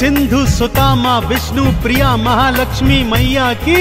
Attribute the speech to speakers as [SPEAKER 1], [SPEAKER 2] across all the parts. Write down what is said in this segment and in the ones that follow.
[SPEAKER 1] सिंधु सुता माँ विष्णु प्रिया महालक्ष्मी मैया की।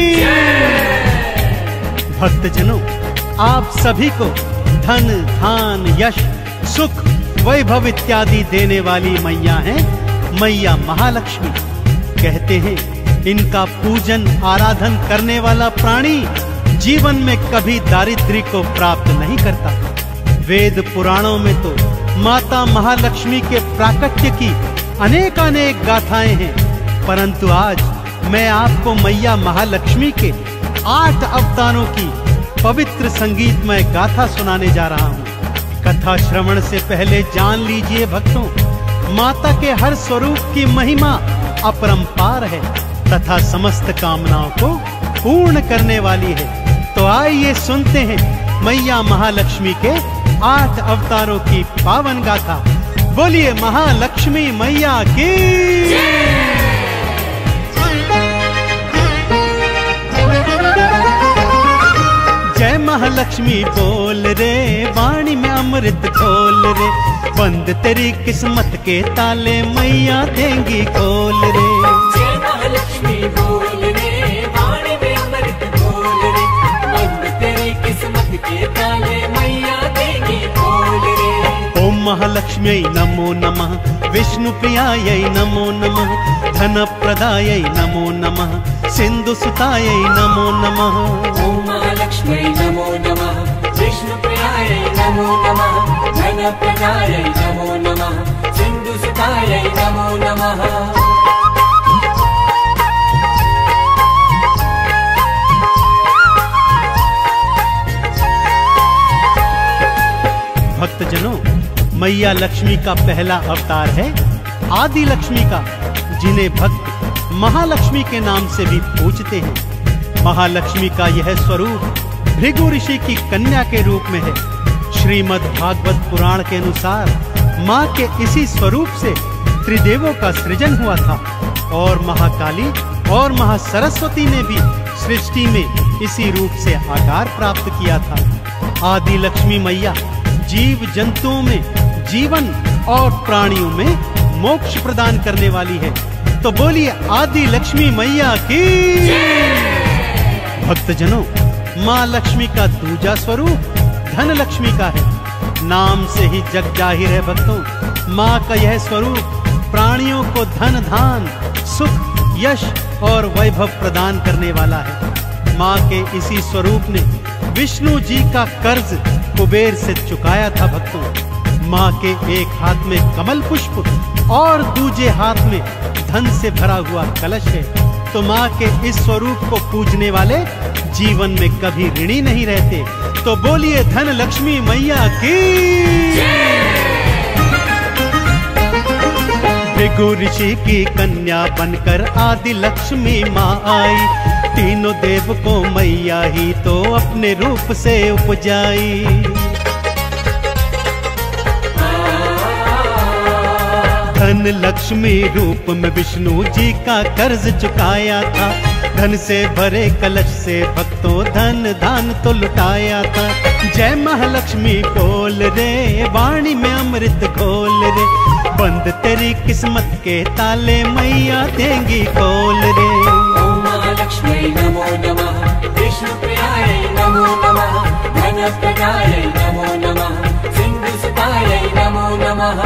[SPEAKER 1] भक्तजनों, आप सभी को धन धान यश सुख वैभव इत्यादि देने वाली मैया हैं मैया महालक्ष्मी। कहते हैं इनका पूजन आराधन करने वाला प्राणी जीवन में कभी दारिद्र्य को प्राप्त नहीं करता। वेद पुराणों में तो माता महालक्ष्मी के प्राकट्य की अनेक गाथाएं हैं, परंतु आज मैं आपको मैया महालक्ष्मी के 8 अवतारों की पवित्र संगीतमय गाथा सुनाने जा रहा हूँ। कथा श्रवण से पहले जान लीजिए भक्तों, माता के हर स्वरूप की महिमा अपरंपार है तथा समस्त कामनाओं को पूर्ण करने वाली है। तो आइए सुनते हैं मैया महालक्ष्मी के 8 अवतारों की पावन गाथा। बोलिए महालक्ष्मी मैया की। जय महालक्ष्मी बोल रे, वाणी में अमृत खोल रे, बंद तेरी किस्मत के ताले मैया देंगी खोल रे।
[SPEAKER 2] जय महालक्ष्मी बोल रे, वाणी में अमृत खोल रे, बंद तेरी किस्मत के ताले मैया देंगी खोल रे।
[SPEAKER 1] ओम महालक्ष्म्यै नमो नमः, विष्णु प्रियायै नमो नमः, धन प्रदायै नमो नमः, सिंधु सुतायै नमो नमः।
[SPEAKER 2] ओम महालक्ष्मी नमो नमः, विष्णु प्रियायै नमो नमः, धन प्रदायै नमो नमः, सिंधु सुतायै नमो नमः।
[SPEAKER 1] भक्तजनों, मैया लक्ष्मी का पहला अवतार है आदि लक्ष्मी का, जिन्हें भक्त महालक्ष्मी के नाम से भी पूजते हैं। महालक्ष्मी का यह स्वरूप भृगु ऋषि की कन्या के रूप में है। श्रीमद् भागवत पुराण के अनुसार माँ के इसी स्वरूप से त्रिदेवों का सृजन हुआ था और महाकाली और महासरस्वती ने भी सृष्टि में इसी रूप से आकार प्राप्त किया था। आदि लक्ष्मी मैया जीव जंतुओं में जीवन और प्राणियों में मोक्ष प्रदान करने वाली है। तो बोलिए आदि लक्ष्मी मैया की। भक्तजनों, माँ लक्ष्मी का दूजा स्वरूप धन लक्ष्मी का है। नाम से ही जग जाहिर है भक्तों, माँ का यह स्वरूप प्राणियों को धन धान सुख यश और वैभव प्रदान करने वाला है। माँ के इसी स्वरूप ने विष्णु जी का कर्ज कुबेर से चुकाया था भक्तों। माँ के एक हाथ में कमल पुष्प और दूजे हाथ में धन से भरा हुआ कलश है। तो माँ के इस स्वरूप को पूजने वाले जीवन में कभी ऋणी नहीं रहते। तो बोलिए धन लक्ष्मी मैया की। भृगु ऋषि की कन्या बनकर आदि लक्ष्मी माँ आई, तीनों देव को मैया ही तो अपने रूप से उपजाई। धन लक्ष्मी रूप में विष्णु जी का कर्ज चुकाया था, धन से भरे कलश से भक्तों धन दान तो लुटाया था। जय महालक्ष्मी बोल रे, वाणी में अमृत घोल रे, बंद तेरी किस्मत के ताले मैया देंगी खोल रे।
[SPEAKER 2] ओम महालक्ष्मी नमो नमः, विष्णु प्रियायै नमो नमः, धन प्रदायै नमो नमः, सिंधु सुतायै नमो नमः।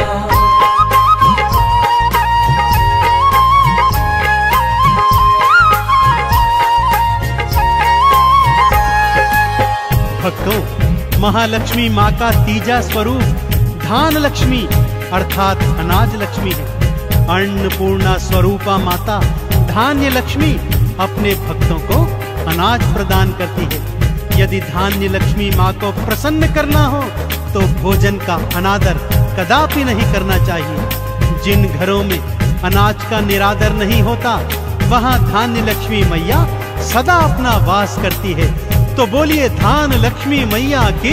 [SPEAKER 1] भक्तों, महालक्ष्मी माँ का तीजा स्वरूप धान लक्ष्मी अर्थात अनाज लक्ष्मी है। अन्नपूर्णा स्वरूपा माता धान्य लक्ष्मी अपने भक्तों को अनाज प्रदान करती है। यदि धान्य लक्ष्मी माँ को प्रसन्न करना हो तो भोजन का अनादर कदापि नहीं करना चाहिए। जिन घरों में अनाज का निरादर नहीं होता, वहाँ धान्य लक्ष्मी मैया सदा अपना वास करती है। तो बोलिए धान लक्ष्मी मैया की।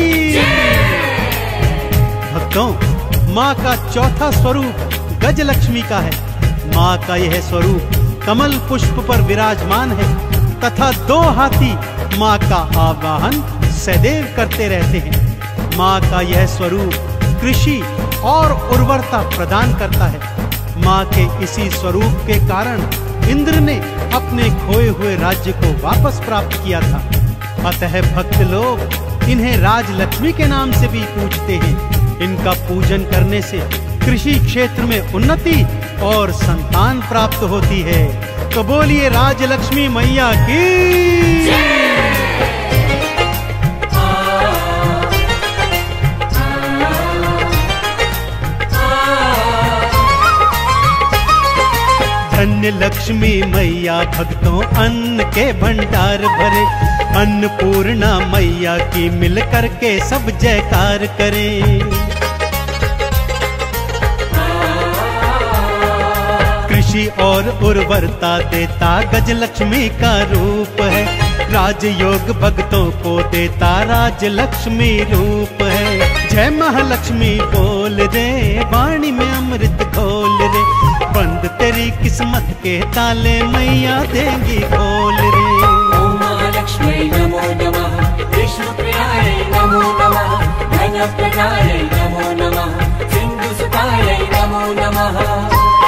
[SPEAKER 1] भक्तों, माँ का चौथा स्वरूप गज लक्ष्मी का है। माँ का यह स्वरूप कमल पुष्प पर विराजमान है तथा 2 हाथी माँ का आवाहन सदैव करते रहते हैं। माँ का यह स्वरूप कृषि और उर्वरता प्रदान करता है। माँ के इसी स्वरूप के कारण इंद्र ने अपने खोए हुए राज्य को वापस प्राप्त किया था। अतः भक्त लोग इन्हें राजलक्ष्मी के नाम से भी पूजते हैं। इनका पूजन करने से कृषि क्षेत्र में उन्नति और संतान प्राप्त होती है। तो बोलिए राजलक्ष्मी मैया की। धन्य लक्ष्मी मैया भक्तों अन्न के भंडार भरे, अन्नपूर्णा मैया की मिल करके सब जयकार करें। कृषि और उर्वरता देता गजलक्ष्मी का रूप है, राजयोग भक्तों को देता राजलक्ष्मी रूप है। जय महालक्ष्मी बोल रे, वाणी में अमृत घोल रे, बंद तेरी किस्मत के ताले मैया देंगी खोल रे।
[SPEAKER 2] ओम महालक्ष्मी नमो नमः, विष्णु प्रियाय नमो नमः, धन प्रदाय नमो नमः, सिंधु सुताय नमो नमः।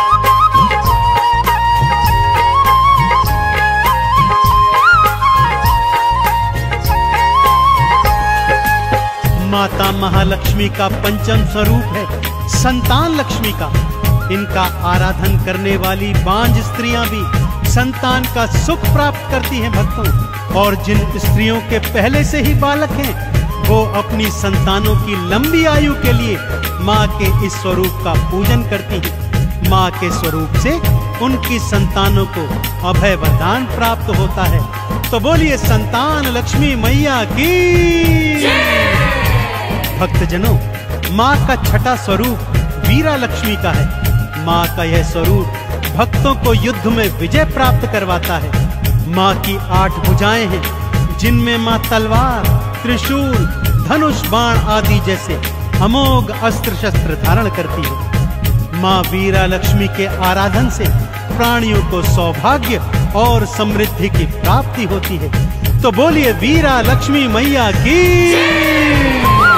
[SPEAKER 1] माता महालक्ष्मी का पंचम स्वरूप है संतान लक्ष्मी का। इनका आराधन करने वाली बांझ स्त्रियां भी संतान का सुख प्राप्त करती हैं भक्तों। और जिन स्त्रियों के पहले से ही बालक हैं, वो अपनी संतानों की लंबी आयु के लिए माँ के इस स्वरूप का पूजन करती हैं। माँ के स्वरूप से उनकी संतानों को अभय वरदान प्राप्त होता है। तो बोलिए संतान लक्ष्मी मैया की। भक्तजनों, माँ का छठा स्वरूप वीरा लक्ष्मी का है। माँ का यह स्वरूप भक्तों को युद्ध में विजय प्राप्त करवाता है। माँ की 8 भुजाएं हैं, जिनमें माँ तलवार, त्रिशूल, धनुष, बाण आदि जैसे अमोघ अस्त्र शस्त्र धारण करती है। माँ वीरा लक्ष्मी के आराधन से प्राणियों को सौभाग्य और समृद्धि की प्राप्ति होती है। तो बोलिए वीरा लक्ष्मी मैया की।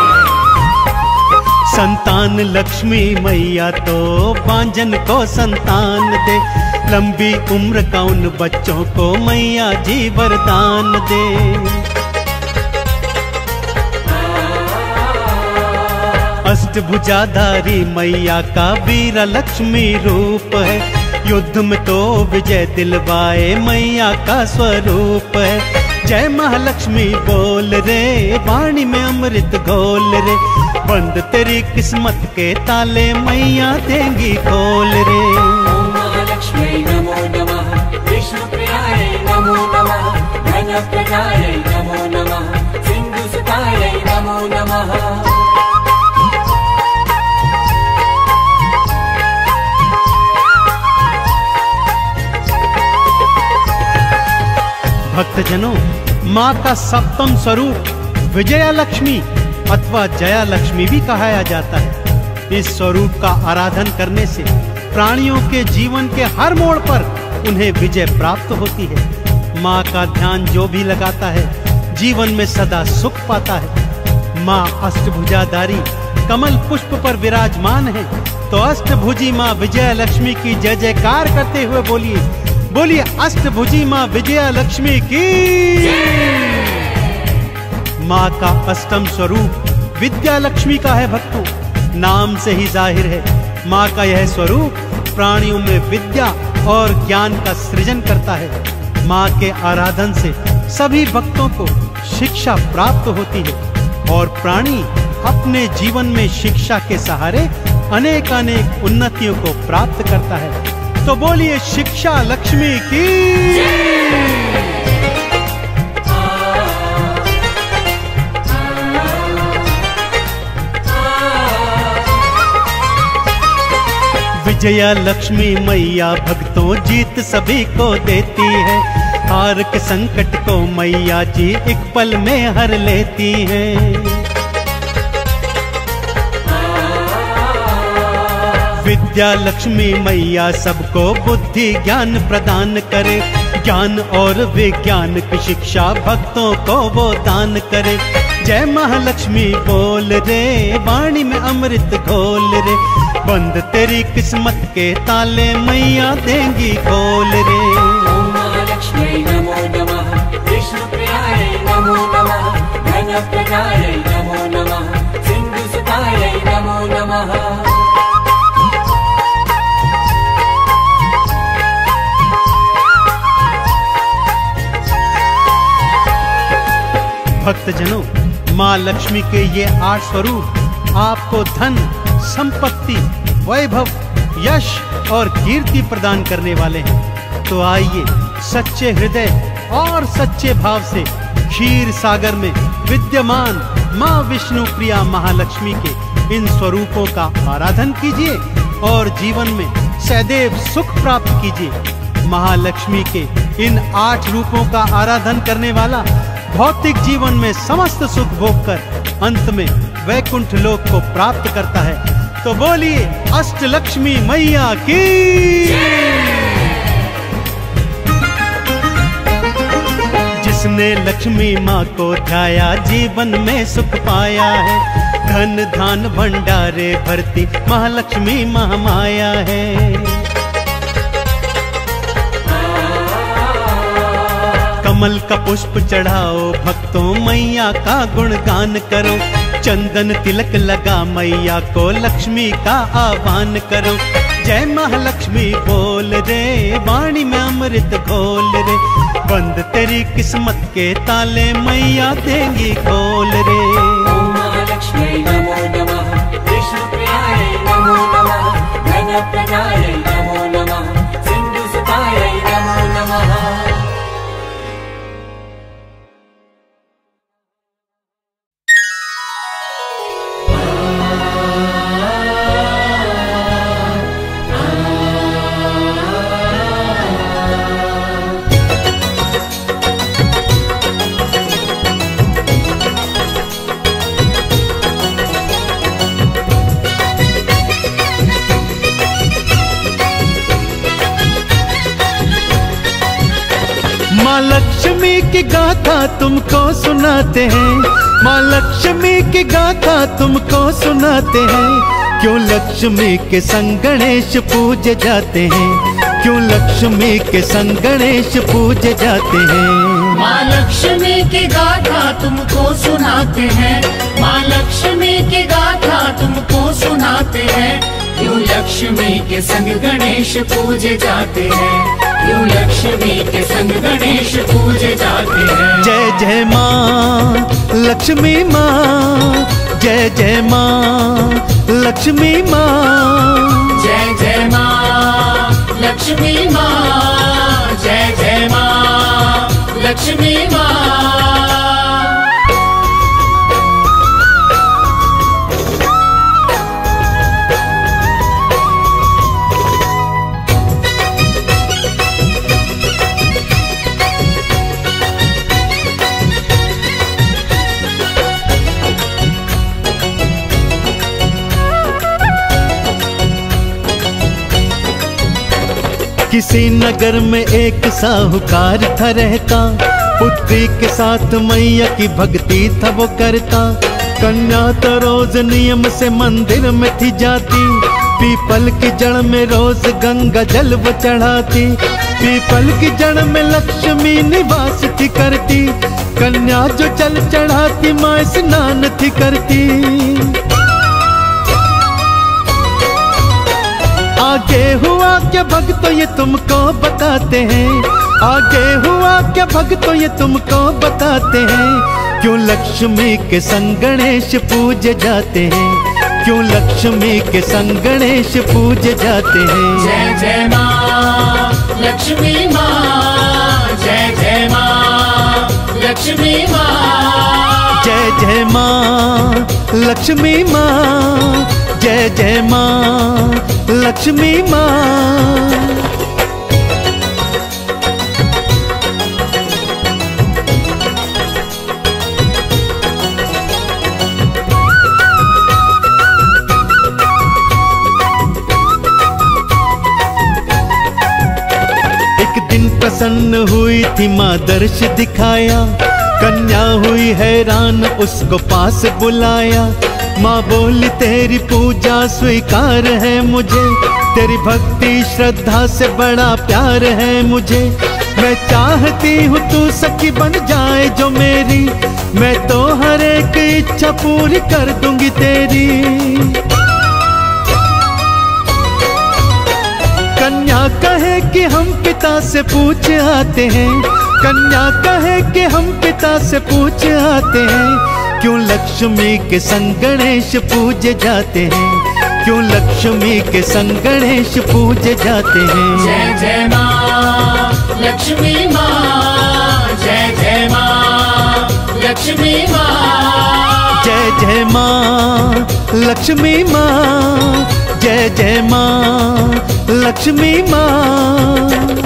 [SPEAKER 1] संतान लक्ष्मी मैया तो बांझन को संतान दे, लंबी उम्र का उन बच्चों को मैया जी वरदान दे। अष्टभुजाधारी मैया का वीरा लक्ष्मी रूप है, युद्ध में तो विजय दिलवाए मैया का स्वरूप है। जय महालक्ष्मी बोल रे, वाणी में अमृत घोल रे, बंद तेरी किस्मत के ताले मैया देंगी खोल रे।
[SPEAKER 2] ओम महालक्ष्मी नमो नमः, विष्णु प्रियाय नमो नमः, धन प्रदाय नमो नमः, सिंधु सुताय नमो नमः।
[SPEAKER 1] भक्तजनों, माँ का सप्तम स्वरूप विजया लक्ष्मी अथवा जया लक्ष्मी भी कहा जाता है। इस स्वरूप का आराधन करने से प्राणियों के जीवन के हर मोड़ पर उन्हें विजय प्राप्त होती है। माँ का ध्यान जो भी लगाता है, जीवन में सदा सुख पाता है। माँ अष्टभुजाधारी कमल पुष्प पर विराजमान है। तो अष्टभुजी माँ विजया लक्ष्मी की जय जयकार करते हुए बोलिए अष्टभुजी माँ विजया लक्ष्मी की। माँ का अष्टम स्वरूप विद्या लक्ष्मी का है भक्तों। नाम से ही जाहिर है, माँ का यह स्वरूप प्राणियों में विद्या और ज्ञान का सृजन करता है। माँ के आराधन से सभी भक्तों को शिक्षा प्राप्त होती है और प्राणी अपने जीवन में शिक्षा के सहारे अनेक उन्नतियों को प्राप्त करता है। तो बोलिए शिक्षा लक्ष्मी की। विजया लक्ष्मी मैया भक्तों जीत सभी को देती है। हार के संकट को मैया जी एक पल में हर लेती है। विद्या लक्ष्मी मैया सबको बुद्धि ज्ञान प्रदान करे, ज्ञान और विज्ञान की शिक्षा भक्तों को वो दान करे। जय महालक्ष्मी बोल रे, वाणी में अमृत घोल रे, बंद तेरी किस्मत के ताले मैया देंगी खोल रे।
[SPEAKER 2] ओम महालक्ष्मी नमो नमः, विष्णुप्रियायै नमो नमः, धनप्रदायै नमो नमः, सिन्धुसुतायै नमो नमः।
[SPEAKER 1] भक्तजनों, माँ लक्ष्मी के ये 8 स्वरूप आपको धन, संपत्ति, वैभव, यश और कीर्ति प्रदान करने वाले हैं। तो आइए सच्चे हृदय और सच्चे भाव से क्षीर सागर में विद्यमान माँ विष्णु प्रिया महालक्ष्मी के इन स्वरूपों का आराधन कीजिए और जीवन में सदैव सुख प्राप्त कीजिए। महालक्ष्मी के इन 8 रूपों का आराधन करने वाला भौतिक जीवन में समस्त सुख भोग कर अंत में वैकुंठ लोक को प्राप्त करता है। तो बोलिए अष्टलक्ष्मी मैया की। जिसने लक्ष्मी माँ को ध्याया जीवन में सुख पाया है। धन धान भंडारे भरती महालक्ष्मी महामाया है। कमल का पुष्प चढ़ाओ भक्तों, मैया का गुणगान करो। चंदन तिलक लगा मैया को, लक्ष्मी का आह्वान करो। जय महालक्ष्मी बोल रे, वाणी में अमृत घोल रे। बंद तेरी किस्मत के ताले मैया देंगी खोल रे।
[SPEAKER 2] ओम महालक्ष्मी नमो नमः, विष्णुप्रियायै नमो नमः, धनप्रदायै नमो नमः, सिन्धुसुतायै नमो नमः।
[SPEAKER 1] माँ लक्ष्मी की गाथा तुमको सुनाते हैं। माँ लक्ष्मी की गाथा तुमको सुनाते हैं। क्यों लक्ष्मी के संग गणेश पूजे जाते हैं। क्यों लक्ष्मी के संग गणेश पूजे जाते हैं।
[SPEAKER 3] माँ लक्ष्मी की गाथा तुमको सुनाते हैं। माँ लक्ष्मी की गाथा तुमको सुनाते हैं। क्यों लक्ष्मी के संग गणेश पूजे जाते हैं। क्यों लक्ष्मी के संग गणेश पूजे जाते हैं।
[SPEAKER 1] जय जय माँ लक्ष्मी माँ, जय जय माँ लक्ष्मी माँ।
[SPEAKER 3] जय जय माँ लक्ष्मी माँ, जय जय माँ लक्ष्मी माँ।
[SPEAKER 1] किसी नगर में एक साहूकार था रहता। पुत्री के साथ मैया की भक्ति था वो करता। कन्या तो रोज नियम से मंदिर में थी जाती। पीपल की जड़ में रोज गंगा जल वो चढ़ाती। पीपल की जड़ में लक्ष्मी निवास थी करती। कन्या जो जल चढ़ाती माँ स्नान थी करती। आगे हुआ क्या भक्तों ये तुमको बताते हैं। आगे हुआ क्या भक्तों ये तुमको बताते हैं। क्यों लक्ष्मी के संग गणेश पूजे जाते हैं। क्यों लक्ष्मी के संग गणेश पूजे जाते हैं।
[SPEAKER 3] जय जय माँ लक्ष्मी माँ, जय जय माँ लक्ष्मी माँ।
[SPEAKER 1] जय जय माँ लक्ष्मी माँ, जय जय माँ लक्ष्मी माँ। एक दिन प्रसन्न हुई थी माँ दर्श दिखाया। कन्या हुई हैरान उसको पास बुलाया। माँ बोली तेरी पूजा स्वीकार है मुझे, तेरी भक्ति श्रद्धा से बड़ा प्यार है मुझे। मैं चाहती हूँ तू सखी बन जाए जो मेरी, मैं तो हर एक इच्छा पूरी कर दूंगी तेरी। कन्या कहे कि हम पिता से पूछ आते हैं, कन्या कहे कि हम पिता से पूछ आते हैं, क्यों लक्ष्मी के संग गणेश पूजे जाते हैं, क्यों लक्ष्मी के संग गणेश पूजे जाते हैं।
[SPEAKER 3] जय जय माँ लक्ष्मी माँ, जय जय माँ लक्ष्मी माँ,
[SPEAKER 1] जय जय माँ लक्ष्मी माँ, जय जय माँ लक्ष्मी माँ।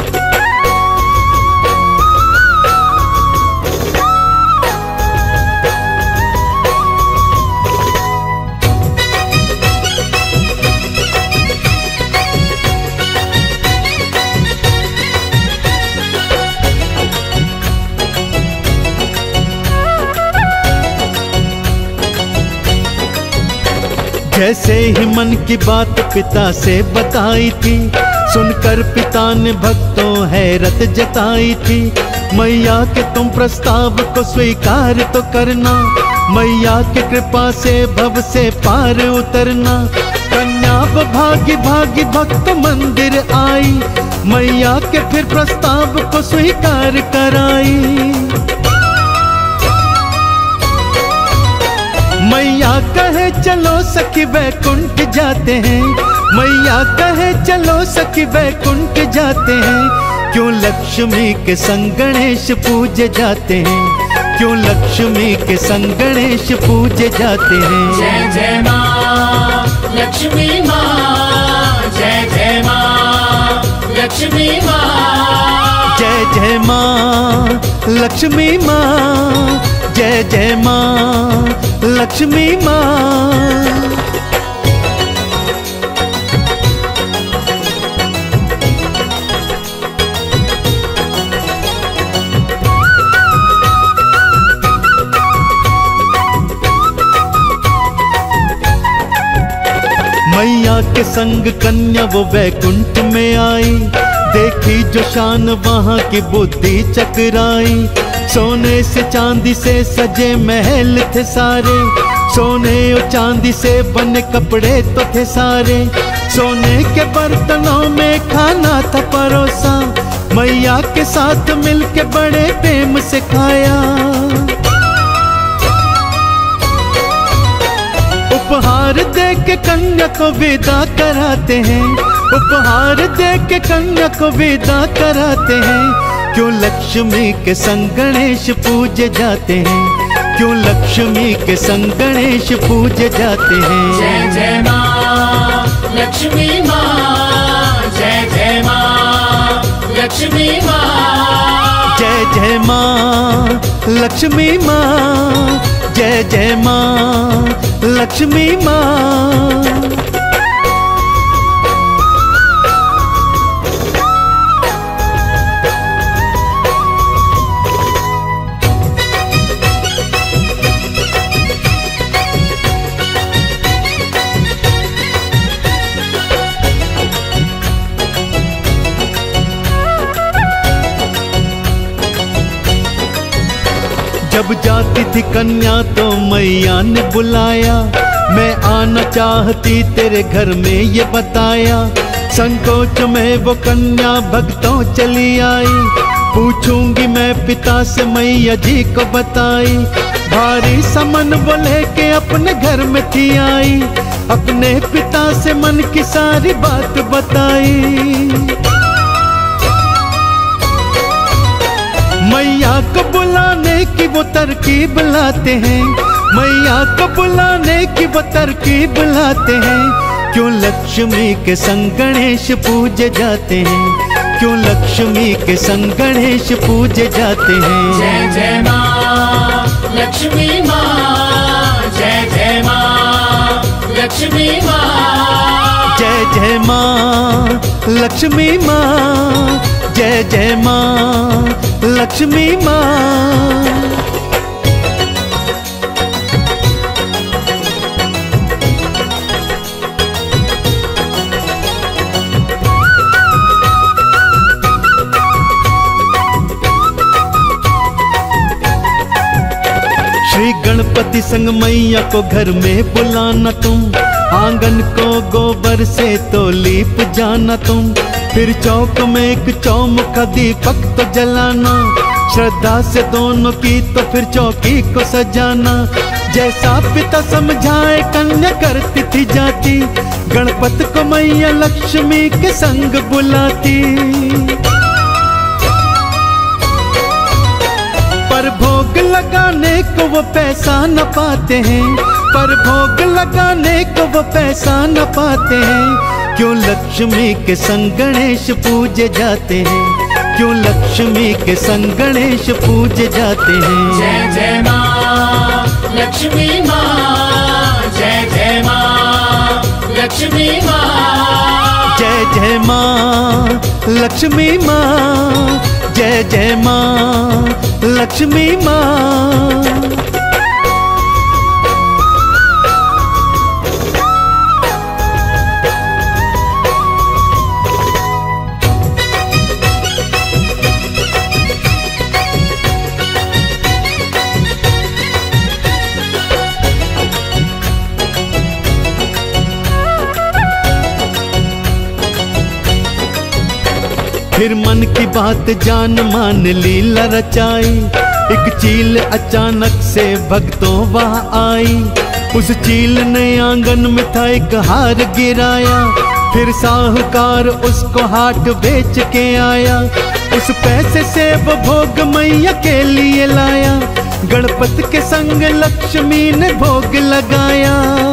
[SPEAKER 1] जैसे ही मन की बात पिता से बताई थी, सुनकर पिता ने भक्तों हैरत जताई थी। मैया के तुम प्रस्ताव को स्वीकार तो करना, मैया की कृपा से भव से पार उतरना। कन्या भागी भागी भक्त मंदिर आई, मैया के फिर प्रस्ताव को स्वीकार कराई। मैया कहे चलो सखी वैकुंठ जाते हैं, मैया कहे चलो सखी वैकुंठ जाते हैं, क्यों लक्ष्मी के संग गणेश पूजे जाते हैं, क्यों लक्ष्मी के संग गणेश पूजे जाते हैं।
[SPEAKER 3] जय जय माँ लक्ष्मी माँ, जय जय माँ लक्ष्मी माँ,
[SPEAKER 1] जय जय माँ लक्ष्मी माँ, जय जय माँ लक्ष्मी माँ। मैया के संग कन्या वो वैकुंठ में आई, देखी जो शान वहाँ की बुद्धि चकराई। सोने से चांदी से सजे महल थे सारे, सोने और चांदी से बने कपड़े तो थे सारे। सोने के बर्तनों में खाना था परोसा, मैया के साथ मिलके बड़े प्रेम से खाया। उपहार दे के कन्या को विदा कराते हैं, उपहार दे के कन्या को विदा कराते हैं, क्यों लक्ष्मी के संग गणेश पूजे जाते हैं, क्यों लक्ष्मी के संग गणेश पूजे जाते हैं।
[SPEAKER 3] जय जय माँ लक्ष्मी माँ, जय जय माँ लक्ष्मी माँ,
[SPEAKER 1] जय जय माँ लक्ष्मी माँ, जय जय माँ लक्ष्मी माँ। जब जाती थी कन्या तो मैया ने बुलाया, मैं आना चाहती तेरे घर में ये बताया। संकोच में वो कन्या भक्तों चली आई, पूछूंगी मैं पिता से मैया जी को बताई। भारी समन बोले के अपने घर में थी आई, अपने पिता से मन की सारी बात बताई। मैया को बुलाने की वो तरकीब लाते हैं, मैया को बुलाने की वो तरकीब लाते हैं, क्यों लक्ष्मी के संग गणेश पूजे जाते हैं, क्यों लक्ष्मी के संग गणेश पूजे जाते हैं।
[SPEAKER 3] जय जय माँ लक्ष्मी माँ, जय जय माँ लक्ष्मी माँ,
[SPEAKER 1] जय जय माँ लक्ष्मी माँ, जय जय माँ लक्ष्मी माँ। गणपति संग मैया को घर में बुलाना तुम, आंगन को गोबर से तो लीप जाना तुम, फिर चौक में एक चौमुखा दीपक तो जलाना, श्रद्धा से दोनों की तो फिर चौकी को सजाना। जैसा पिता समझाए कन्या करती थी जाती, गणपति को मैया लक्ष्मी के संग बुलाती। पर भोग लगाने को वो पैसा न पाते हैं, पर भोग लगाने को वो पैसा न पाते हैं, क्यों लक्ष्मी के संग गणेश पूजे जाते हैं, क्यों लक्ष्मी के संग गणेश पूजे जाते हैं।
[SPEAKER 3] जय जय माँ लक्ष्मी माँ, जय जय माँ लक्ष्मी माँ,
[SPEAKER 1] जय जय माँ लक्ष्मी माँ, जय जय माँ लक्ष्मी माँ। फिर मन की बात जान मान लीला रचाई, एक चील अचानक से भक्तों वहाँ आई, उस चील ने आंगन में था एक हार गिराया, फिर साहूकार उसको हाट बेच के आया, उस पैसे से वो भोग मैया के लिए लाया, गणपति के संग लक्ष्मी ने भोग लगाया।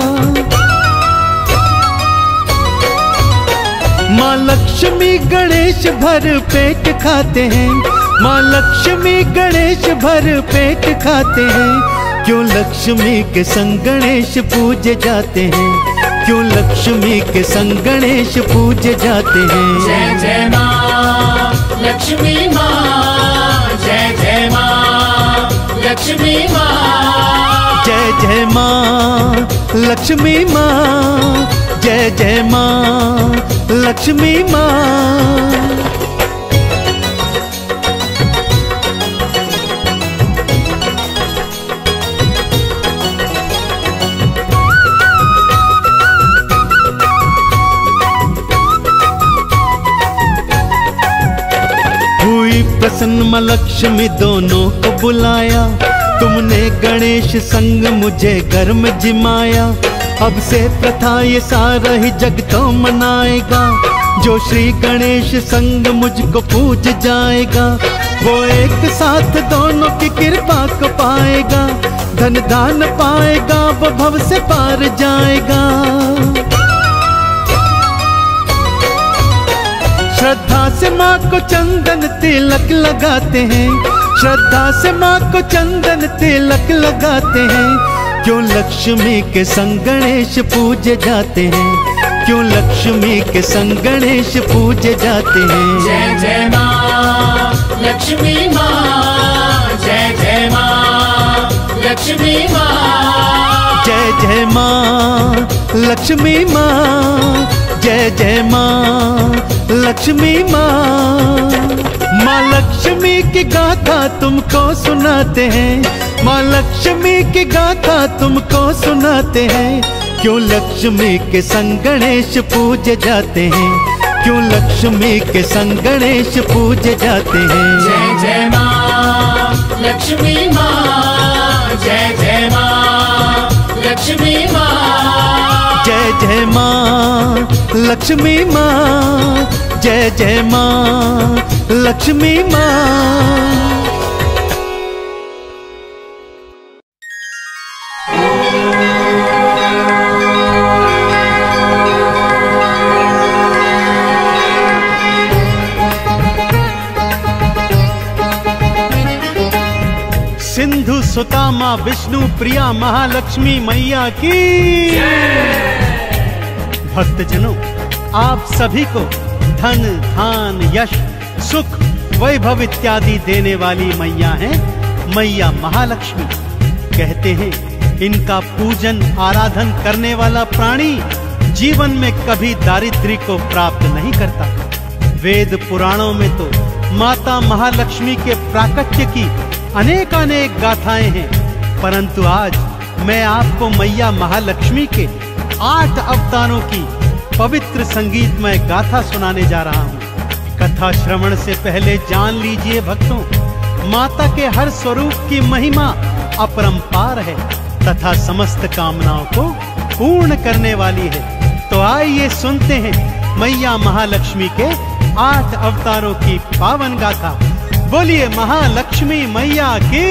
[SPEAKER 1] माँ लक्ष्मी गणेश भर पेट खाते हैं, माँ लक्ष्मी गणेश भर पेट खाते हैं, क्यों लक्ष्मी के संग गणेश पूजे जाते हैं, क्यों लक्ष्मी के संग गणेश पूजे जाते हैं।
[SPEAKER 3] जय जय माँ लक्ष्मी माँ, जय जय माँ लक्ष्मी माँ,
[SPEAKER 1] जय जय माँ लक्ष्मी माँ, जय जय माँ लक्ष्मी माँ। हुई प्रसन्न माँ लक्ष्मी दोनों को बुलाया, तुमने गणेश संग मुझे घर में जिमाया, अब से प्रथा ये सारा ही जग तो मनाएगा, जो श्री गणेश संग मुझको पूज जाएगा, वो एक साथ दोनों की कृपा को पाएगा, धन दान पाएगा, वो भव से पार जाएगा। श्रद्धा से माँ को चंदन तिलक लगाते हैं, श्रद्धा से माँ को चंदन तिलक लगाते हैं, क्यों लक्ष्मी के संग गणेश पूजे जाते हैं, क्यों लक्ष्मी के संग गणेश पूजे जाते हैं।
[SPEAKER 3] जय जय माँ लक्ष्मी माँ, जय जय माँ लक्ष्मी माँ,
[SPEAKER 1] जय जय माँ लक्ष्मी माँ, जय जय माँ लक्ष्मी माँ। माँ लक्ष्मी की गाथा तुमको सुनाते हैं, माँ लक्ष्मी की गाथा तुमको सुनाते हैं, क्यों लक्ष्मी के संग गणेश पूजे जाते हैं, क्यों लक्ष्मी के संग गणेश पूजे जाते हैं।
[SPEAKER 3] जय जय माँ लक्ष्मी माँ, जय जय माँ लक्ष्मी माँ,
[SPEAKER 1] जय जय माँ लक्ष्मी माँ, जय जय माँ लक्ष्मी माँ। सिंधु सुता माँ विष्णु प्रिया महालक्ष्मी मैया की। भक्तजनों, आप सभी को धन धान यश सुख वैभव इत्यादि देने वाली मैया है मैया महालक्ष्मी। कहते हैं इनका पूजन आराधन करने वाला प्राणी जीवन में कभी दारिद्र्य को प्राप्त नहीं करता। वेद पुराणों में तो माता महालक्ष्मी के प्राकट्य की अनेक गाथाएं हैं। परंतु आज मैं आपको मैया महालक्ष्मी के 8 अवतारों की पवित्र संगीतमय गाथा सुनाने जा रहा हूँ। कथा श्रवण से पहले जान लीजिए भक्तों, माता के हर स्वरूप की महिमा अपरंपार है तथा समस्त कामनाओं को पूर्ण करने वाली है। तो आइए सुनते हैं मैया महालक्ष्मी के 8 अवतारों की पावन गाथा। बोलिए महालक्ष्मी मैया की।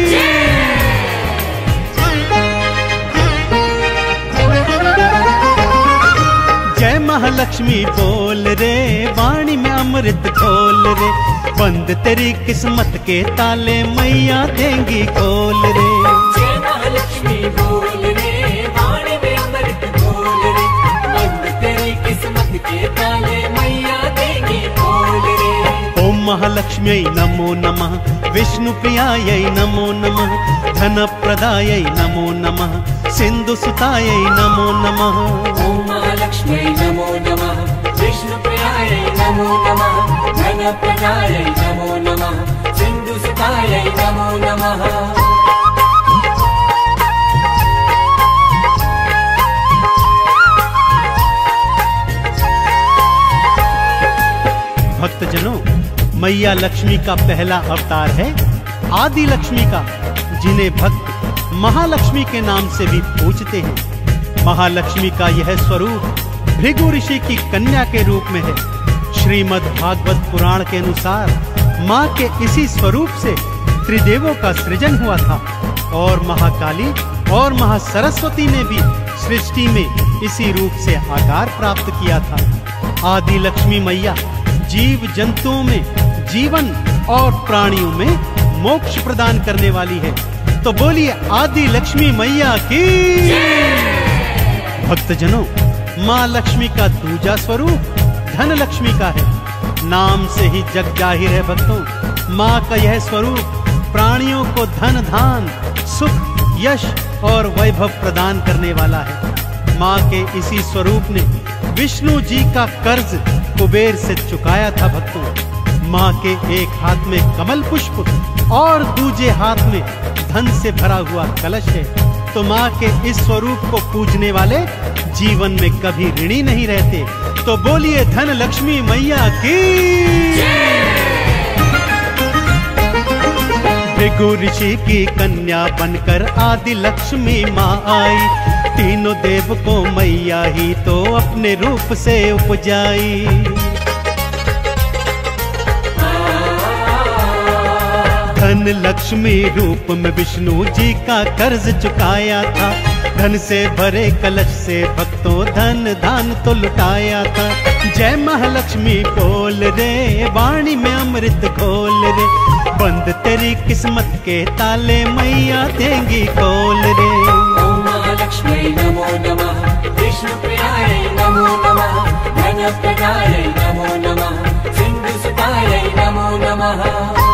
[SPEAKER 1] जय महालक्ष्मी बोल रे, वाणी में अमृत घोल रे, बंद तेरी किस्मत के ताले मैया देंगी खोल रे।
[SPEAKER 2] जय महालक्ष्मी बोल रे, वाणी में अमृत घोल रे, बंद तेरी किस्मत के ताले मैया देंगी खोल रे।
[SPEAKER 1] ओम महालक्ष्म्यै नमो नमः, विष्णु प्रियायै नमो नमः, धन प्रदायै नमो नमः, सिंधु सुतायै नमो नमः।
[SPEAKER 2] ओम महालक्ष्म्यै नमो नमः, विष्णु प्रियायै नमो नमः, धन प्रदायै नमो नमः, सिंधु सुतायै नमो नमः।
[SPEAKER 1] भक्तजनों, मैया लक्ष्मी का पहला अवतार है आदि लक्ष्मी का, जिन्हें भक्त महालक्ष्मी के नाम से भी पूजते हैं। महालक्ष्मी का यह स्वरूप भृगु ऋषि की कन्या के रूप में है। श्रीमद् भागवत पुराण के अनुसार माँ के इसी स्वरूप से त्रिदेवों का सृजन हुआ था और महाकाली और महासरस्वती ने भी सृष्टि में इसी रूप से आकार प्राप्त किया था। आदि लक्ष्मी मैया जीव जंतुओं में जीवन और प्राणियों में मोक्ष प्रदान करने वाली है। तो बोलिए आदि लक्ष्मी मैया की। भक्तजनों, माँ लक्ष्मी का दूजा स्वरूप धन लक्ष्मी का है। नाम से ही जग जाहिर है भक्तों, माँ का यह स्वरूप प्राणियों को धन धान सुख यश और वैभव प्रदान करने वाला है। माँ के इसी स्वरूप ने विष्णु जी का कर्ज कुबेर से चुकाया था भक्तों। माँ के एक हाथ में कमल पुष्प और दूजे हाथ में धन से भरा हुआ कलश है। तो माँ के इस स्वरूप को पूजने वाले जीवन में कभी ऋणी नहीं रहते। तो बोलिए धन लक्ष्मी मैया की। भृगु ऋषि की कन्या बनकर आदि लक्ष्मी माँ आई, तीनों देव को मैया ही तो अपने रूप से उपजाई। धन लक्ष्मी रूप में विष्णु जी का कर्ज चुकाया था, धन से भरे कलश से भक्तों धन दान तो लुटाया था। जय महालक्ष्मी बोल रे, वाणी में अमृत घोल रे, बंद तेरी किस्मत के ताले मैया देंगी खोल रे।
[SPEAKER 2] ओम महालक्ष्म्यै नमो नमः, विष्णु प्रियायै नमो नमः, धन प्रदायै नमो नमः, सिंधु सुतायै नमो नमः।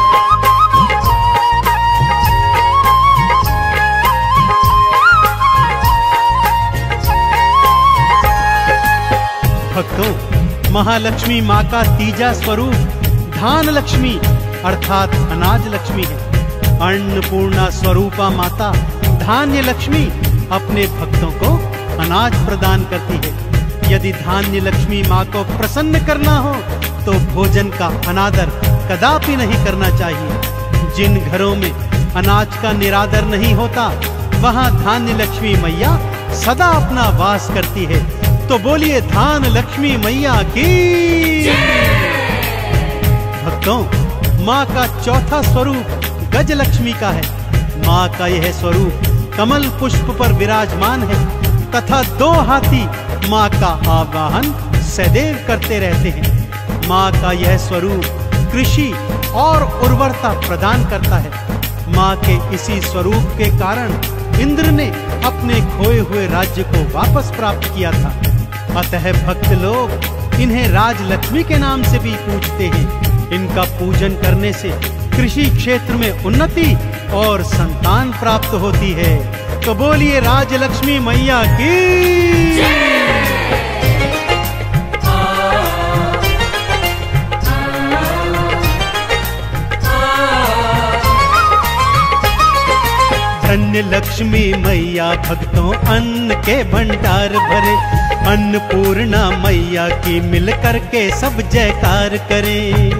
[SPEAKER 1] भक्तों, महालक्ष्मी माँ का तीजा स्वरूप धान लक्ष्मी अर्थात अनाज लक्ष्मी है। अन्नपूर्णा स्वरूपा माता धान्य लक्ष्मी अपने भक्तों को अनाज प्रदान करती है। यदि धान्य लक्ष्मी माँ को प्रसन्न करना हो तो भोजन का अनादर कदापि नहीं करना चाहिए। जिन घरों में अनाज का निरादर नहीं होता, वहाँ धान्य लक्ष्मी मैया सदा अपना वास करती है। तो बोलिए धान लक्ष्मी मैया की। भक्तों, माँ का चौथा स्वरूप गज लक्ष्मी का है। माँ का यह स्वरूप कमल पुष्प पर विराजमान है तथा 2 हाथी माँ का आवाहन सदैव करते रहते हैं। माँ का यह स्वरूप कृषि और उर्वरता प्रदान करता है। माँ के इसी स्वरूप के कारण इंद्र ने अपने खोए हुए राज्य को वापस प्राप्त किया था। अतः भक्त लोग इन्हें राजलक्ष्मी के नाम से भी पूजते हैं। इनका पूजन करने से कृषि क्षेत्र में उन्नति और संतान प्राप्त होती है। तो बोलिए राजलक्ष्मी मैया की। धन्य लक्ष्मी मैया भक्तों अन्न के भंडार भरे, अन्नपूर्णा मैया की मिल करके सब जयकार करें।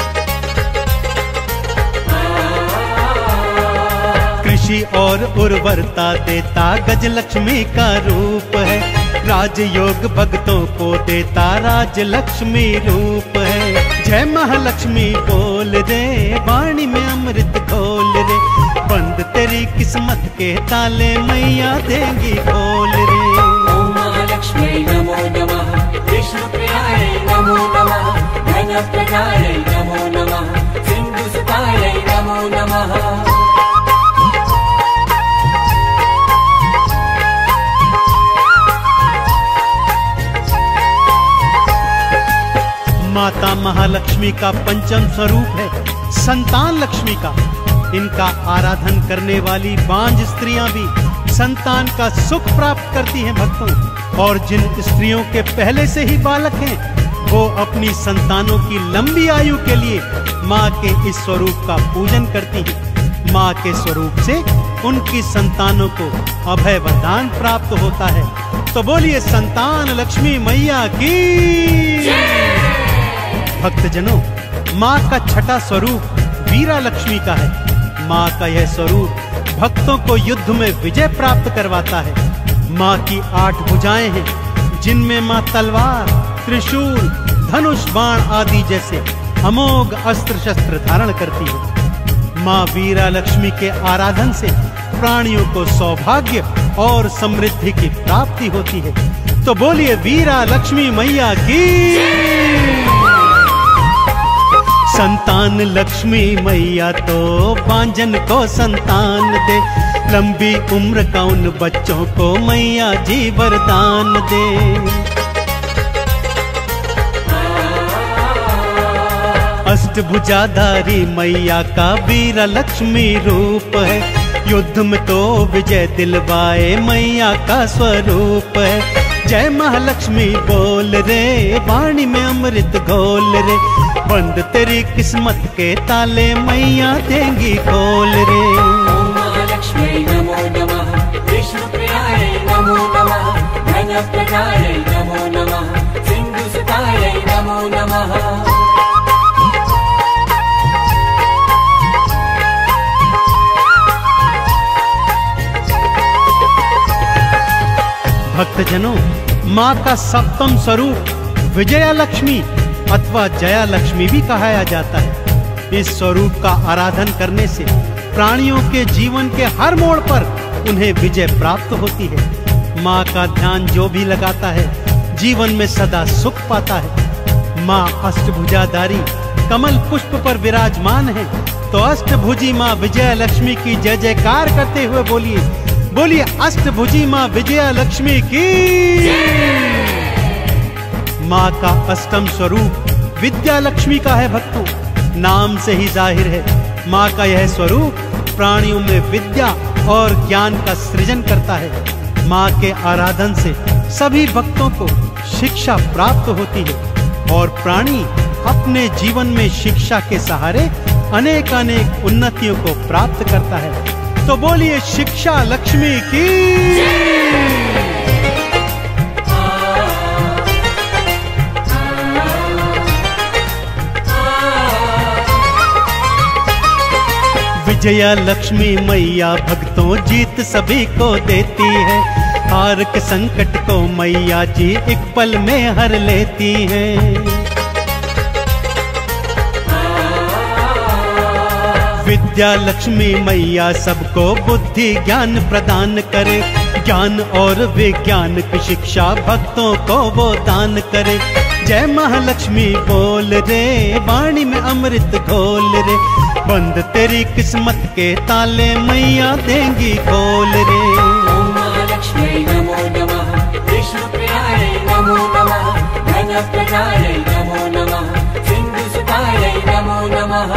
[SPEAKER 1] कृषि और उर्वरता देता गजलक्ष्मी का रूप है, राजयोग भक्तों को देता राजलक्ष्मी रूप है। जय महालक्ष्मी बोल रे, वाणी में अमृत घोल रे, बंद तेरी किस्मत के ताले मैया देंगी खोल रे।
[SPEAKER 2] ओम महालक्ष्मी नमो नमः, विष्णु प्रियाय नमो नमः, धन प्रदाय नमो नमः, सिंधु सुताय नमो नमः।
[SPEAKER 1] माता महालक्ष्मी का पंचम स्वरूप है संतान लक्ष्मी का। इनका आराधन करने वाली बांझ स्त्रियां भी संतान का सुख प्राप्त करती हैं भक्तों। और जिन स्त्रियों के पहले से ही बालक हैं, वो अपनी संतानों की लंबी आयु के लिए माँ के इस स्वरूप का पूजन करती हैं। माँ के स्वरूप से उनकी संतानों को अभय वरदान प्राप्त होता है। तो बोलिए संतान लक्ष्मी मैया की। भक्तजनों, माँ का छठा स्वरूप वीरा लक्ष्मी का है। माँ का यह स्वरूप भक्तों को युद्ध में विजय प्राप्त करवाता है। माँ की 8 भुजाएं हैं, जिनमें माँ तलवार, त्रिशूल, धनुष, बाण आदि जैसे अमोघ अस्त्र शस्त्र धारण करती है। माँ वीरा लक्ष्मी के आराधन से प्राणियों को सौभाग्य और समृद्धि की प्राप्ति होती है। तो बोलिए वीरा लक्ष्मी मैया की। संतान लक्ष्मी मैया तो बांझन को संतान दे, लंबी उम्र का उन बच्चों को मैया जी वरदान दे। अष्टभुजाधारी मैया का वीरा लक्ष्मी रूप है, युद्ध में तो विजय दिलवाए मैया का स्वरूप है। जय महालक्ष्मी बोल रे, वाणी में अमृत घोल रे, बंद तेरी किस्मत के ताले मैया देंगी खोल रे।
[SPEAKER 2] ओम महालक्ष्मी नमो नमः, विष्णु प्रियाय नमो नमः, धन प्रदाय नमो नमः, सिंधु सुताय नमो नमः।
[SPEAKER 1] भक्तजनों, माँ का सप्तम स्वरूप विजया लक्ष्मी अथवा जया लक्ष्मी भी कहा जाता है। इस स्वरूप का आराधन करने से प्राणियों के जीवन के हर मोड़ पर उन्हें विजय प्राप्त होती है। माँ का ध्यान जो भी लगाता है, जीवन में सदा सुख पाता है। माँ अष्टभुजाधारी कमल पुष्प पर विराजमान है। तो अष्टभुजी माँ विजया लक्ष्मी की जय जयकार करते हुए बोलिए, बोलिए अष्टभुजी माँ विजया लक्ष्मी की। माँ का अष्टम स्वरूप विद्या लक्ष्मी का है भक्तों। नाम से ही जाहिर है, माँ का यह स्वरूप प्राणियों में विद्या और ज्ञान का सृजन करता है। माँ के आराधन से सभी भक्तों को शिक्षा प्राप्त होती है और प्राणी अपने जीवन में शिक्षा के सहारे अनेक अनेक उन्नतियों को प्राप्त करता है। तो बोलिए शिक्षा लक्ष्मी की। विजया लक्ष्मी मैया भक्तों जीत सभी को देती है। हार के संकट को मैया जी एक पल में हर लेती हैं। विद्या लक्ष्मी मैया सबको बुद्धि ज्ञान प्रदान करे। ज्ञान और विज्ञान की शिक्षा भक्तों को वो दान करे। जय महालक्ष्मी बोल रे, वाणी में अमृत घोल रे, बंद तेरी किस्मत के ताले मैया देंगी खोल रे।
[SPEAKER 2] ओम महालक्ष्मी नमो नमः, विष्णु प्रियाय नमो नमः, धन प्रदाय नमो नमः, सिंधु सुताय नमो नमः।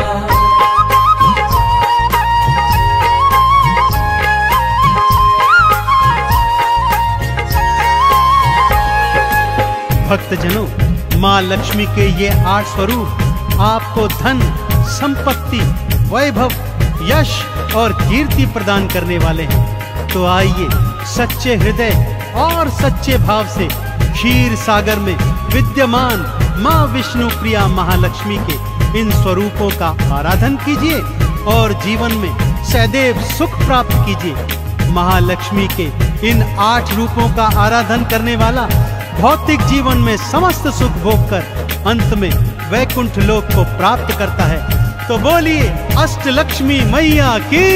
[SPEAKER 1] भक्तजनों, माँ लक्ष्मी के ये 8 स्वरूप आपको धन, संपत्ति, वैभव यश और कीर्ति प्रदान करने वाले हैं। तो आइए सच्चे हृदय और सच्चे भाव से क्षीर सागर में विद्यमान माँ विष्णु प्रिया महालक्ष्मी के इन स्वरूपों का आराधन कीजिए और जीवन में सदैव सुख प्राप्त कीजिए। महालक्ष्मी के इन 8 रूपों का आराधन करने वाला भौतिक जीवन में समस्त सुख भोग कर अंत में वैकुंठ लोक को प्राप्त करता है। तो बोलिए अष्टलक्ष्मी मैया की।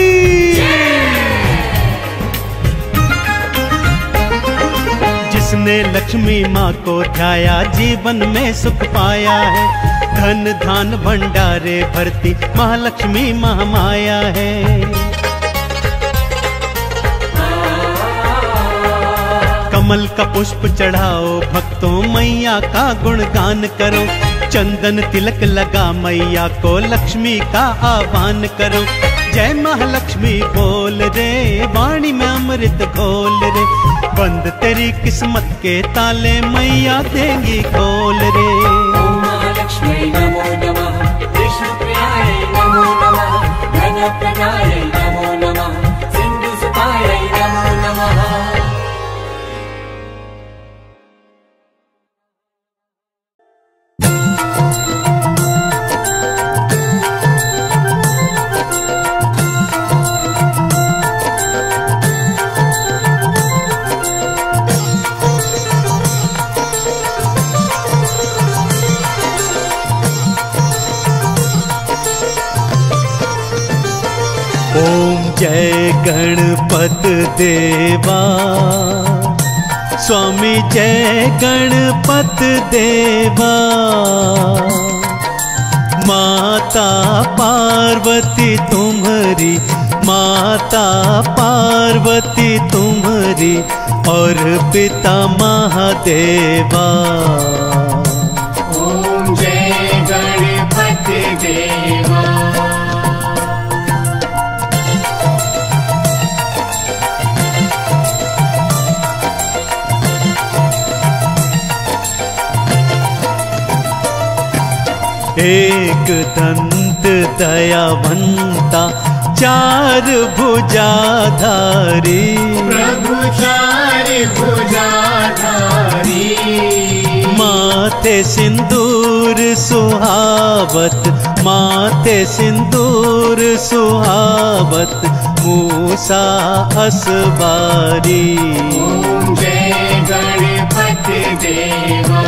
[SPEAKER 1] जिसने लक्ष्मी माँ को ध्याया जीवन में सुख पाया है। धन धान भंडारे भरती महालक्ष्मी महामाया है। कमल का पुष्प चढ़ाओ भक्तों मैया का गुणगान करो। चंदन तिलक लगा मैया को लक्ष्मी का आह्वान करो। जय महालक्ष्मी बोल रे वाणी में अमृत घोल रे। बंद तेरी किस्मत के ताले मैया देंगी खोल रे।
[SPEAKER 2] ओम महालक्ष्मी नमो नमः, विष्णु प्रियाय नमो नमः, धन प्रदाय नमो नमः, सिंधु सुताय नमो नमः।
[SPEAKER 1] ओम जय गणपत देवा स्वामी जय गणपत देवा। माता पार्वती तुम्हारी, माता पार्वती तुम्हारी और पिता महादेवा।
[SPEAKER 3] ओम जय गणपत देवा।
[SPEAKER 1] एक दंत दयावंता चार भुजाधारी।
[SPEAKER 3] प्रभु चार भुजाधारी।
[SPEAKER 1] माथे सिंदूर सुहावत, माथे सिंदूर सुहावत मूसा असवारी।
[SPEAKER 3] ओम जय गणपत देवा।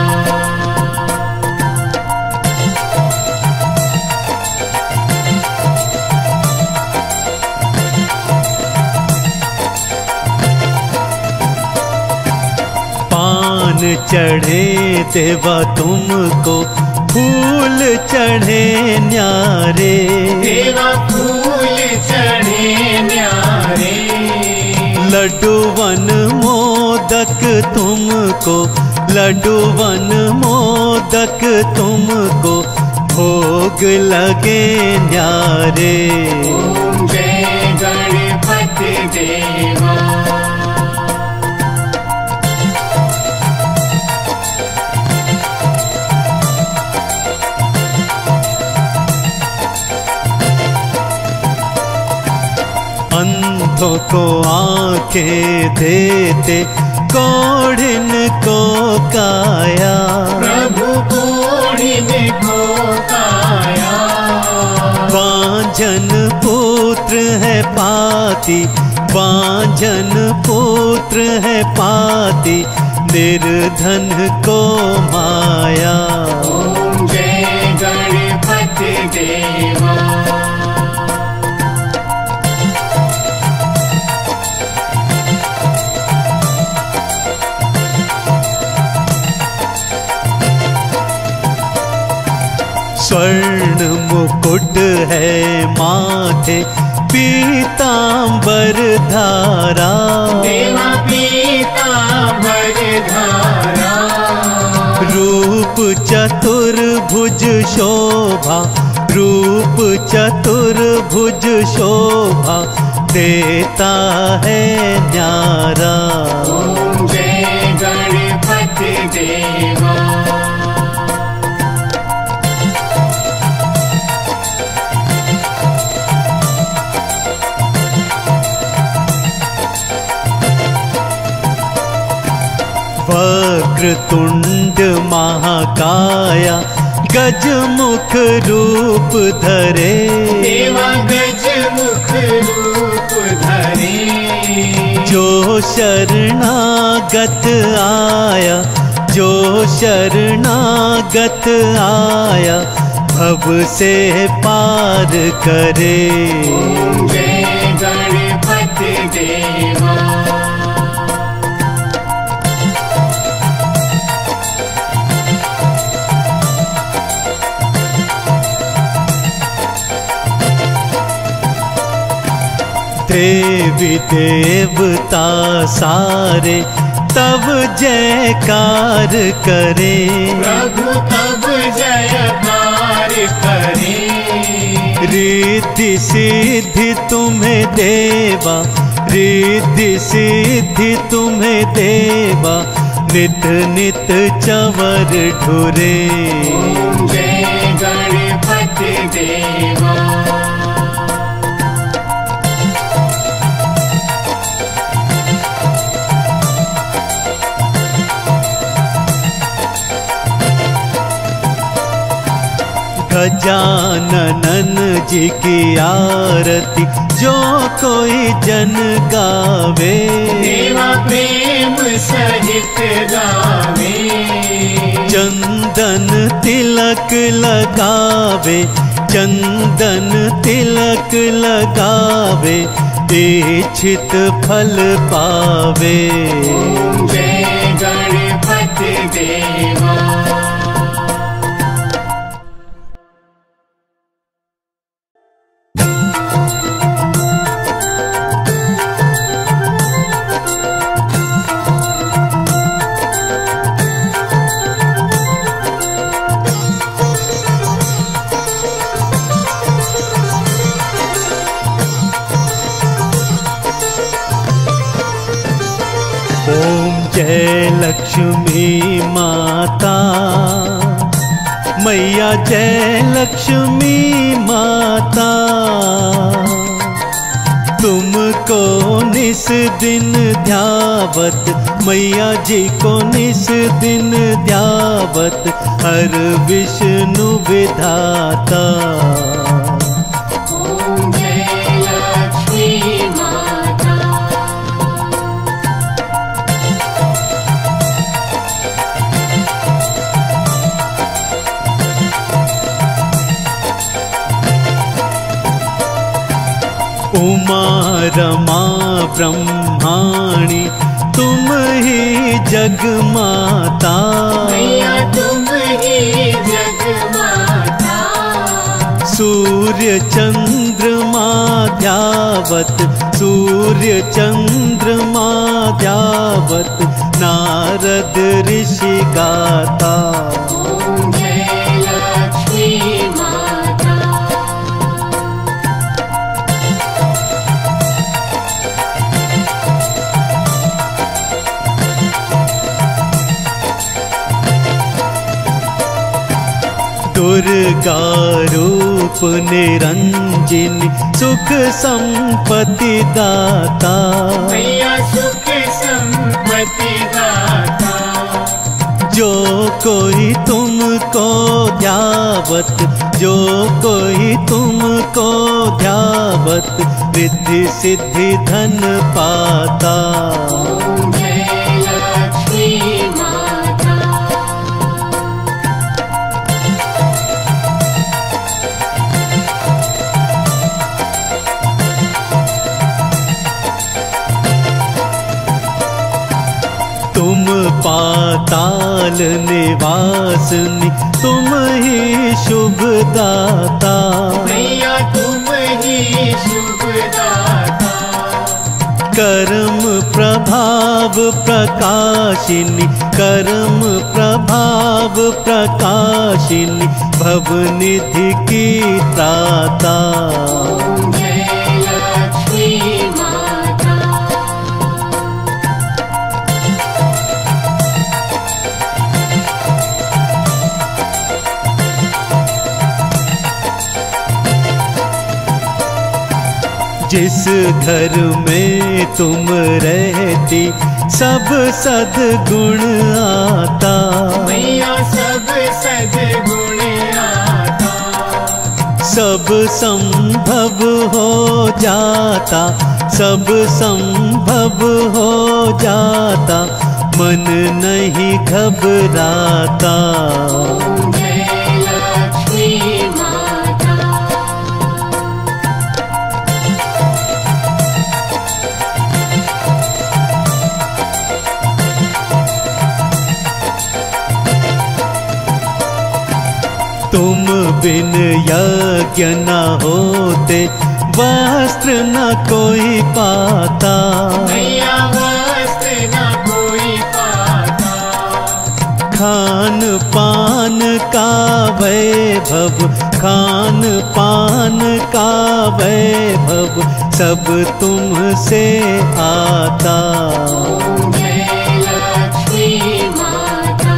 [SPEAKER 1] पान चढ़े देवा तुमको, फूल चढ़े न्यारे।
[SPEAKER 3] देवा फूल चढ़े न्यारे।
[SPEAKER 1] लड्डू वन मोदक तुमको, लड्डू वन मोदक तुमको भोग लगे न्यारे।
[SPEAKER 3] ओम जय गणपत देवा।
[SPEAKER 1] अंधों को आंखें देते, कोढ़िन को काया।
[SPEAKER 3] प्रभु कोढ़िन को काया।
[SPEAKER 1] वांझन पुत्र है पाती, वांझन पुत्र है पाती निर्धन को माया।
[SPEAKER 3] ओम जय गणपत देवा।
[SPEAKER 1] स्वर्ण मुकुट है माथे, पीतांबर धारा।
[SPEAKER 3] देवा पीतांबर धारा।
[SPEAKER 1] रूप चतुर्भुज शोभा, रूप चतुर्भुज शोभा देता है न्यारा।
[SPEAKER 3] ओम जय गणपत देवा।
[SPEAKER 1] वक्रतुंड महाकाया गजमुख रूप धरे।
[SPEAKER 3] देवा गज मुख रूप धरे।
[SPEAKER 1] जो शरणागत आया, जो शरणागत आया, भव से पार करे।
[SPEAKER 3] ओम जय गणपति देवा।
[SPEAKER 1] देवी देवता सारे तब जयकार करे।
[SPEAKER 3] प्रभु तब जयकार करे।
[SPEAKER 1] रिद्धि सिद्धि तुम्हें देवा, रिद्धि सिद्धि तुम्हें देवा, नित नित चवर ढुरे।
[SPEAKER 3] ओम जय गणपति देवा।
[SPEAKER 1] गजानन जी की आरती जो कोई जन गावे।
[SPEAKER 3] देवा प्रेम सहित गावे।
[SPEAKER 1] चंदन तिलक लगावे, चंदन तिलक लगावे, इच्छित फल पावे।
[SPEAKER 3] ओम जय गणपति देवा।
[SPEAKER 1] ओम जय लक्ष्मी माता, मैया जय लक्ष्मी माता। तुमको निस दिन ध्यावत, मैया जी को निस दिन ध्यावत, हर विष्णु विधाता।
[SPEAKER 3] ओम जय लक्ष्मी माता।
[SPEAKER 1] उमा रमा ब्रह्माणी तुम ही जग माता।
[SPEAKER 3] मैया तुम ही जग माता।
[SPEAKER 1] सूर्य चंद्रमा ध्यावत, सूर्य चंद्रमा ध्यावत, नारद ऋषि गाता।
[SPEAKER 3] ओम जय लक्ष्मी माता।
[SPEAKER 1] दुर्गा रूप निरंजनी सुख संपत्ति दाता।
[SPEAKER 3] मैया सुख संपत्ति दाता।
[SPEAKER 1] जो कोई तुमको ध्यावत, जो कोई तुमको ध्यावत, रिद्धि सिद्धि धन पाता।
[SPEAKER 3] ओम जय लक्ष्मी माता।
[SPEAKER 1] तुम पाताल निवासनी तुम ही शुभ दाता।
[SPEAKER 3] मैया तुम ही शुभ दाता।
[SPEAKER 1] कर्म प्रभाव प्रकाशिनी, कर्म प्रभाव प्रकाशिनी, भवनिधि की त्राता।
[SPEAKER 3] ओम जय लक्ष्मी माता।
[SPEAKER 1] जिस घर में तुम रहती सब सद्गुण आता।
[SPEAKER 3] मैया सब सद्गुण आता।
[SPEAKER 1] सब संभव हो जाता, सब संभव हो जाता, मन नहीं घबराता।
[SPEAKER 3] ओम जय लक्ष्मी माता।
[SPEAKER 1] तुम बिन यज्ञ न होते, वस्त्र न कोई पाता।
[SPEAKER 3] मैया वस्त्र न कोई पाता।
[SPEAKER 1] खान पान का वैभव, खान पान का वैभव, सब तुमसे आता।
[SPEAKER 3] ओम जय लक्ष्मी माता।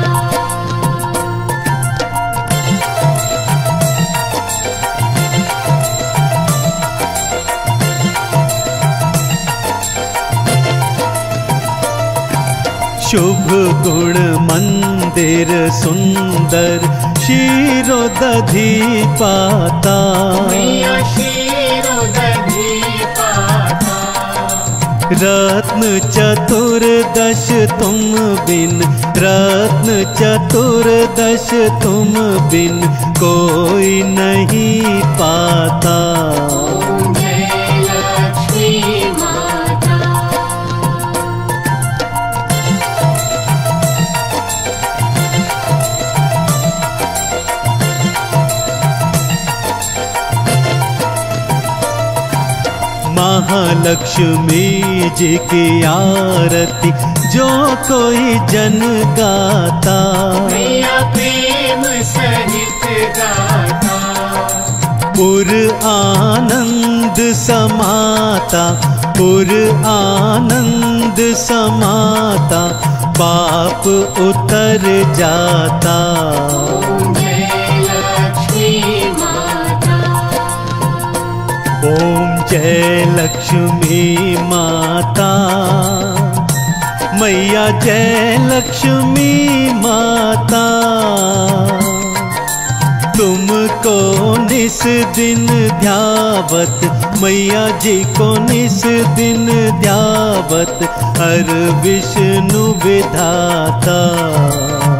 [SPEAKER 1] शुभ गुण मंदिर सुंदर, शीरो दधी पाता।
[SPEAKER 3] मैया शीरो दधी पाता।
[SPEAKER 1] रत्न चतुर्दश तुम बिन, रत्न चतुर्दश तुम बिन, कोई नहीं पाता।
[SPEAKER 3] ओम जय लक्ष्मी माता।
[SPEAKER 1] महालक्ष्मी जी की आरती जो कोई जन गाता।
[SPEAKER 3] मैया प्रेम सहित गाता।
[SPEAKER 1] पुर आनंद समाता, पुर आनंद समाता, पाप उतर जाता।
[SPEAKER 3] ओम जय लक्ष्मी माता।
[SPEAKER 1] ओम जय लक्ष्मी माता। मैया जय लक्ष्मी माता। तुमको निस दिन ध्यावत, मैया जी को निस दिन ध्यावत, हर विष्णु विधाता।